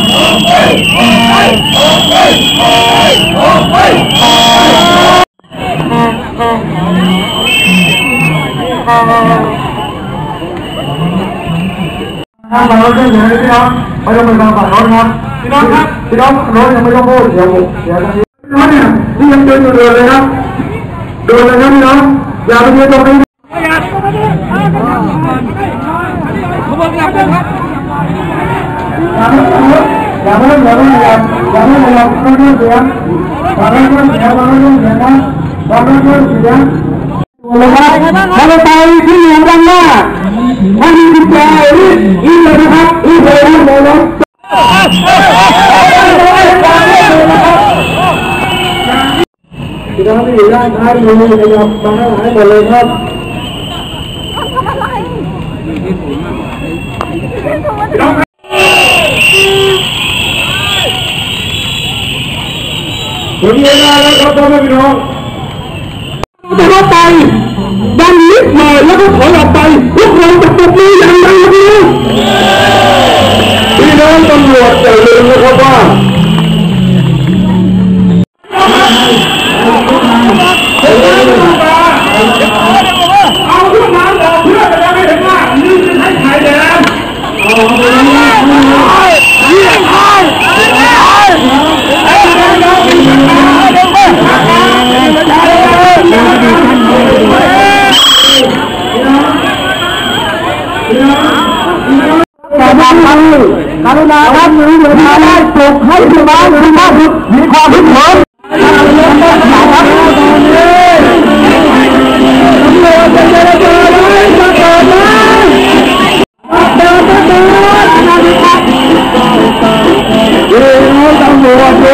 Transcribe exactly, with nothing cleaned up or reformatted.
ฝั่งรถยังไม่พี่น้องไม่ต้องไปฟังฝั่งรถครับพี่น้องครับพี่น้องรถยังไม่ต้องพูดเดี๋ยวเดี๋ยวทางนี้รถเนี่ยนี่ยังเดินอยู่เดินเลยครับเดินเลยครับพี่น้องอย่าไปยืนตรงนี้เขาบอกหลับเลยครับอย่าไม่ต้องอย่าไม่ต้องอย่าไม่ต้องอย่าไม่ต้องอย่าไม่ต้องเสียงอย่าไม่ต้องเสียงอย่าไม่ต้องเสียงนะอย่าไม่ต้องเสียงเลยครับมอเตอร์ไซค์ที่อยู่ด้านหน้าไม่มีกุญแจอีกเลยนะครับอีกเลยนะเลยนะพี่น้องที่อยู่ด้านท้ายมือขยับมาให้หายหมดเลยครับผมเรียนมาแล้วครับพ่อแม่พี่น้องจะเข้าไปดันนิดหน่อยแล้วก็ถอยออกไปพวกเราจะตบมืออย่างไรครับพี่น้องตำรวจอย่าลืมนะครับว่าเอาขึ้นมาเพื่อจะได้เห็นว่านี่คือไทยไทยแดงเอาไปเลยเยี่ยมเลยกรุณาครับมือเดินมาได้ปลุกให้พี่น้องทุกท่านมีความพึงพอใจตำรวจ